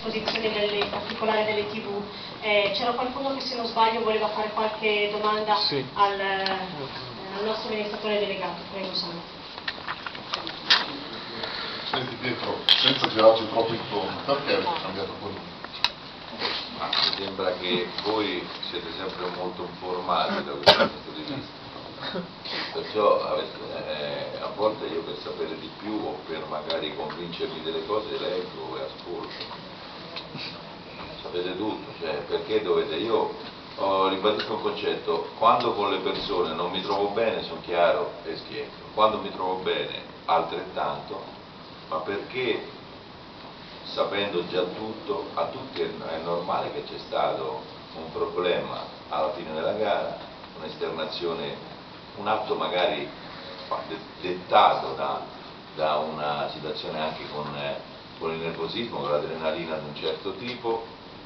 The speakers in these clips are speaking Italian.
disposizione in particolare delle TV. C'era qualcuno che, se non sbaglio, voleva fare qualche domanda al nostro amministratore delegato. Prego, Sandro. Senti Pietro, senza girarci troppo intorno, perché avete cambiato quello? Mi sembra che voi siete sempre molto informati da questo punto di vista, perciò a volte io per sapere di più o per magari convincermi delle cose leggo e ascolto. Sapete tutto, cioè perché dovete, io ribadisco un concetto: quando con le persone non mi trovo bene sono chiaro e schietto, quando mi trovo bene altrettanto, ma perché sapendo già tutto, a tutti è normale che c'è stato un problema alla fine della gara, un'esternazione, un atto magari dettato da una situazione anche con il nervosismo, con l'adrenalina di un certo tipo,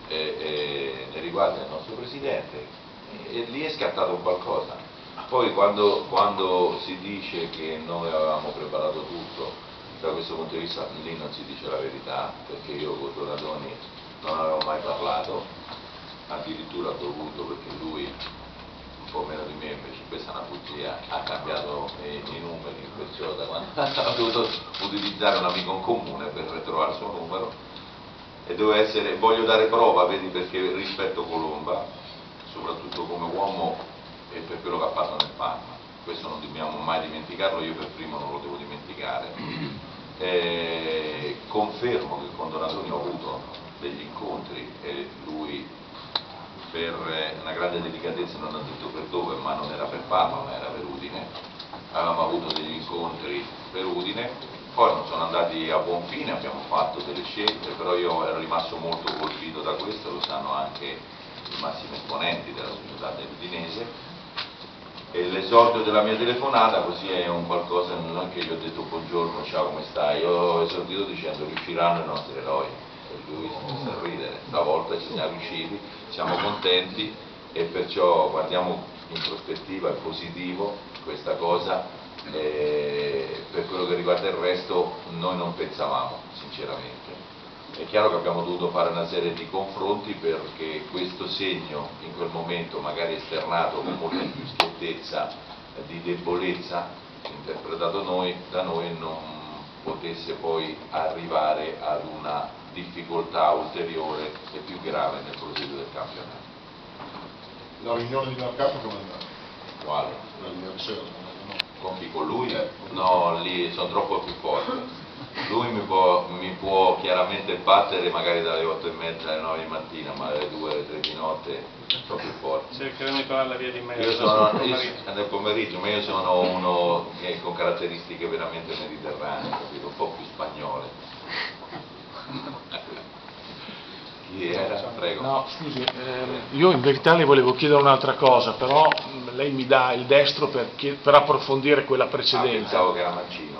e riguarda il nostro Presidente, e lì è scattato qualcosa. Poi quando si dice che noi avevamo preparato tutto, da questo punto di vista lì non si dice la verità, perché io con Donadoni non avevo mai parlato, addirittura ho dovuto, perché lui un po' meno di me, invece questa è una bugia, ha cambiato i numeri, perciò da quando ho dovuto utilizzare un amico in comune per trovare il suo numero, e voglio dare prova, vedi, perché rispetto Colomba, soprattutto come uomo e per quello che ha fatto nel Parma. Questo non dobbiamo mai dimenticarlo, io per primo non lo devo dimenticare. Confermo che con Donadoni ho avuto degli incontri e lui, per una grande delicatezza, non ha detto per dove, ma non era per Parma, ma era per Udine. Avevamo avuto degli incontri per Udine, poi non sono andati a buon fine, abbiamo fatto delle scelte, però io ero rimasto molto colpito da questo, lo sanno anche i massimi esponenti della società dell'Udinese. E l'esordio della mia telefonata così è un qualcosa, non è che gli ho detto buongiorno, ciao, come stai, io ho esordito dicendo riusciranno i nostri eroi, e lui si è messo a ridere. Stavolta ci siamo riusciti, siamo contenti, e perciò guardiamo in prospettiva, è positivo questa cosa. Per quello che riguarda il resto noi non pensavamo, sinceramente. È chiaro che abbiamo dovuto fare una serie di confronti, perché questo segno in quel momento, magari esternato con molta più schiettezza, di debolezza, interpretato da noi, non potesse poi arrivare ad una difficoltà ulteriore e più grave nel proseguo del campionato. La riunione di mercato come è andata? Quale? Ieri sera, no? Con chi? Con lui? No, lì sono troppo più forte. Lui mi può chiaramente battere magari dalle 8:30 alle 9 di mattina, ma alle 2, alle 3 di notte sono più forte. Cercheremo di trovare la via di mezzo. Io sono nel pomeriggio, ma io sono uno con caratteristiche veramente mediterranee, capito? Un po' più spagnole. Chi era? Prego. No, scusi, io in verità le volevo chiedere un'altra cosa, però lei mi dà il destro per approfondire quella precedente. Pensavo che era Mancino.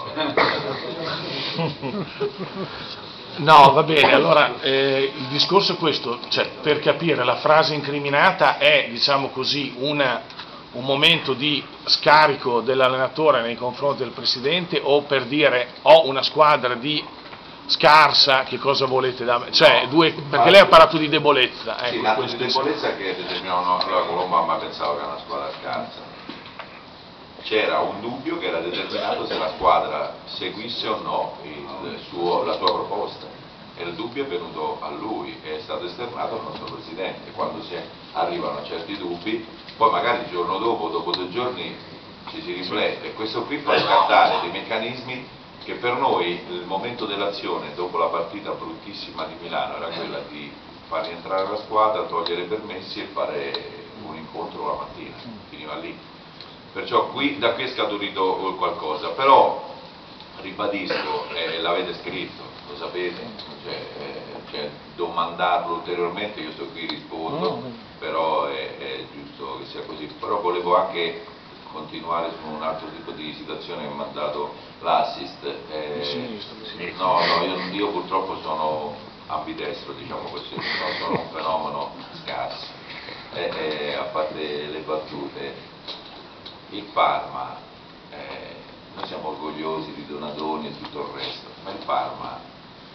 No, va bene, allora il discorso è questo, cioè, per capire, la frase incriminata è, diciamo così, un momento di scarico dell'allenatore nei confronti del presidente, o per dire ho una squadra di scarsa, che cosa volete da me? Cioè, perché lei ha parlato di debolezza. Sì, un atto di debolezza che determinò la Colomba, ma pensavo che era una squadra scarsa. C'era un dubbio che era determinato se la squadra seguisse o no la sua proposta, e il dubbio è venuto a lui, è stato esternato al nostro Presidente. Quando arrivano a certi dubbi, poi magari il giorno dopo 2 giorni ci si riflette, e questo qui fa scattare dei meccanismi che per noi il momento dell'azione dopo la partita bruttissima di Milano era quella di far rientrare la squadra, togliere i permessi e fare un incontro la mattina, finiva lì. Perciò da qui è scaturito qualcosa, però ribadisco, l'avete scritto, lo sapete, cioè domandarlo ulteriormente, io sto qui, rispondo, però è giusto che sia così. Però volevo anche continuare su un altro tipo di situazione che mi ha dato l'assist. No, io purtroppo sono ambidestro, diciamo così, sono un fenomeno scarso, a parte le battute. Il Parma, noi siamo orgogliosi di Donadoni e tutto il resto, ma il Parma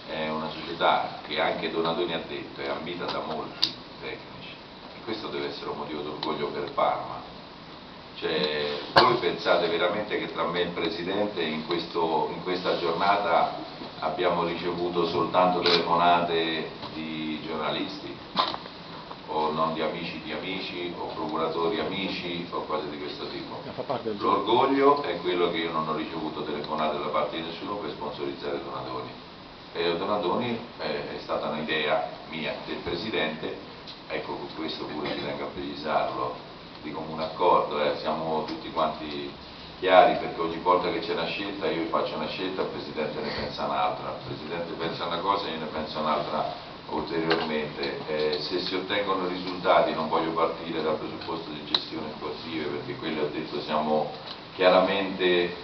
è una società che anche Donadoni ha detto è ambita da molti tecnici, e questo deve essere un motivo d'orgoglio per Parma. Cioè, voi pensate veramente che tra me e il Presidente in questa giornata abbiamo ricevuto soltanto telefonate di giornalisti, o non di amici o procuratori amici o cose di questo tipo? L'orgoglio è quello che io non ho ricevuto telefonate da parte di nessuno per sponsorizzare Donadoni, e Donadoni è stata un'idea mia, del Presidente. Ecco, con questo pure ci tengo a precisarlo di comune accordo, siamo tutti quanti chiari, perché ogni volta che c'è una scelta io faccio una scelta, il Presidente ne pensa un'altra, il Presidente pensa una cosa e io ne penso un'altra ulteriormente. Se si ottengono risultati non voglio partire dal presupposto di gestione sportive, perché quelli, ho detto, siamo chiaramente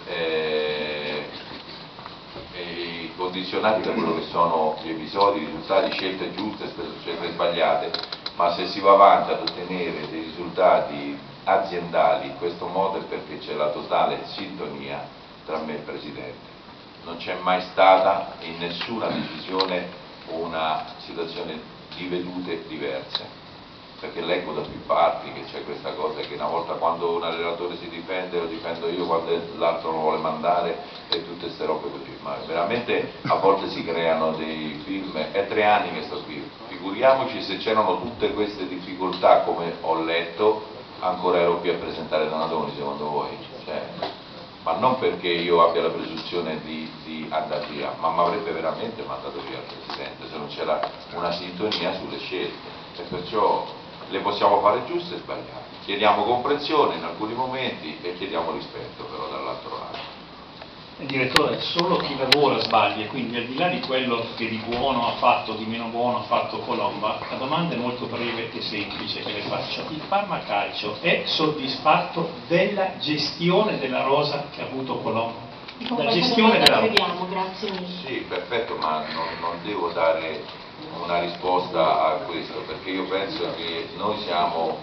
condizionati da quello che sono gli episodi, i risultati, scelte giuste, scelte sbagliate, ma se si va avanti ad ottenere dei risultati aziendali in questo modo è perché c'è la totale sintonia tra me e il Presidente. Non c'è mai stata in nessuna decisione una situazione di vedute diverse, perché leggo da più parti che c'è questa cosa che una volta, quando un allenatore si difende, lo difendo io, quando l'altro lo vuole mandare, e tutte queste robe così. Ma veramente a volte si creano dei film, è 3 anni che sto qui, figuriamoci se c'erano tutte queste difficoltà come ho letto, ancora ero qui a presentare Donadoni, secondo voi? Cioè, ma non perché io abbia la presunzione di andare via, ma mi avrebbe veramente mandato via il Presidente se non c'era una sintonia sulle scelte, e perciò le possiamo fare giuste e sbagliate. Chiediamo comprensione in alcuni momenti e chiediamo rispetto però dall'altro lato. Direttore, solo chi lavora sbaglia, quindi al di là di quello che di buono ha fatto, di meno buono ha fatto Colomba, la domanda è molto breve e semplice che le faccio. Il Parma Calcio è soddisfatto della gestione della rosa che ha avuto Colomba? La gestione della rosa. Grazie mille. Sì, perfetto, ma non devo dare una risposta a questo, perché io penso che noi siamo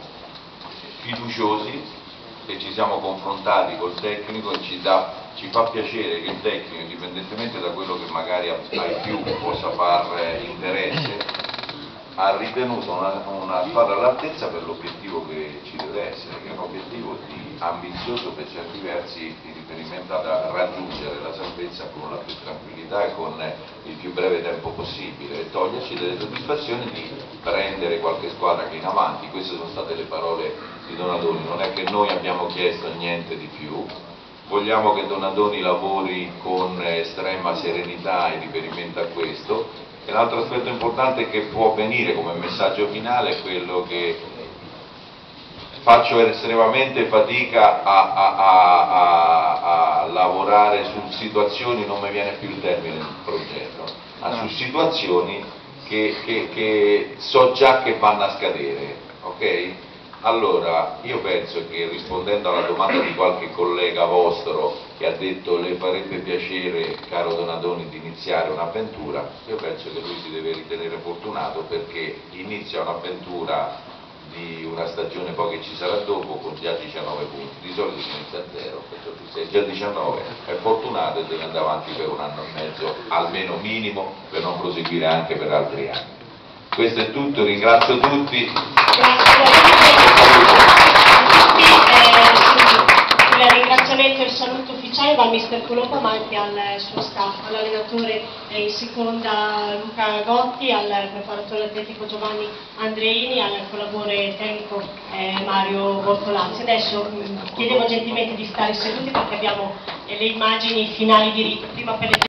fiduciosi e ci siamo confrontati col tecnico, e ci fa piacere che il tecnico, indipendentemente da quello che magari ai più possa far interesse, ha ritenuto una squadra all'altezza per l'obiettivo che ci deve essere, che è un obiettivo ambizioso per certi versi in riferimento ad raggiungere la salvezza con la più tranquillità e con il più breve tempo possibile, e toglierci delle soddisfazioni di prendere qualche squadra che in avanti. Queste sono state le parole di Donadoni, non è che noi abbiamo chiesto niente di più. Vogliamo che Donadoni lavori con estrema serenità in riferimento a questo. E l'altro aspetto importante che può venire come messaggio finale è quello che faccio estremamente fatica a lavorare su situazioni, non mi viene più il termine del progetto, ma su situazioni che so già che vanno a scadere, ok? Allora, io penso che, rispondendo alla domanda di qualche collega vostro che ha detto le farebbe piacere, caro Donadoni, di iniziare un'avventura, io penso che lui si deve ritenere fortunato, perché inizia un'avventura di una stagione poi che ci sarà dopo con già 19 punti, di solito si inizia a 0, perciò tu sei già 19, è fortunato e deve andare avanti per 1 anno e mezzo, almeno minimo, per non proseguire anche per altri anni. Questo è tutto, ringrazio tutti. Il ringraziamento e il saluto ufficiale va al mister Colomba, ma anche al suo staff, all'allenatore in seconda Luca Gotti, al preparatore atletico Giovanni Andreini, al collaboratore tecnico Mario Bortolazzi. Adesso chiedevo gentilmente di stare seduti perché abbiamo le immagini finali di rito, prima per le